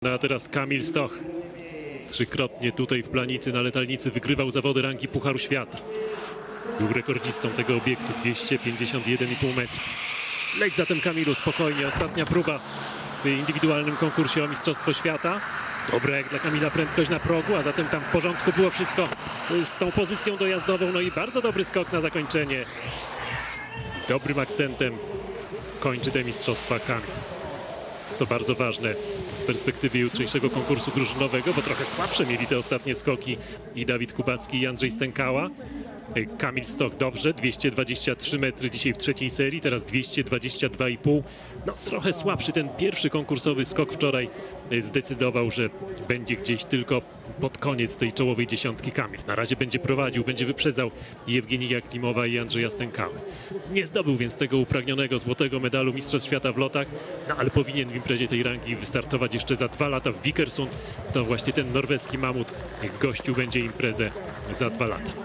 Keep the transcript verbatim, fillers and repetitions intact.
No a teraz Kamil Stoch. Trzykrotnie tutaj w Planicy na letalnicy wygrywał zawody rangi Pucharu Świata. Był rekordzistą tego obiektu, dwieście pięćdziesiąt jeden i pół metra. Leć zatem Kamilu, spokojnie, ostatnia próba w indywidualnym konkursie o Mistrzostwo Świata. Dobra jak dla Kamila prędkość na progu, a zatem tam w porządku było wszystko z tą pozycją dojazdową. No i bardzo dobry skok na zakończenie. Dobrym akcentem kończy te mistrzostwa Kamil. To bardzo ważne w perspektywie jutrzejszego konkursu drużynowego, bo trochę słabsze mieli te ostatnie skoki i Dawid Kubacki i Andrzej Stękała. Kamil Stoch dobrze, dwieście dwadzieścia trzy metry dzisiaj w trzeciej serii, teraz dwieście dwadzieścia dwa i pół. No trochę słabszy ten pierwszy konkursowy skok wczoraj zdecydował, że będzie gdzieś tylko pod koniec tej czołowej dziesiątki Kamil. Na razie będzie prowadził, będzie wyprzedzał Jewgenija Klimowa i Andrzeja Stękały. Nie zdobył więc tego upragnionego złotego medalu Mistrzostw Świata w lotach, no ale powinien w imprezie tej rangi wystartować jeszcze za dwa lata w Vikersund. To właśnie ten norweski mamut gościu będzie imprezę za dwa lata.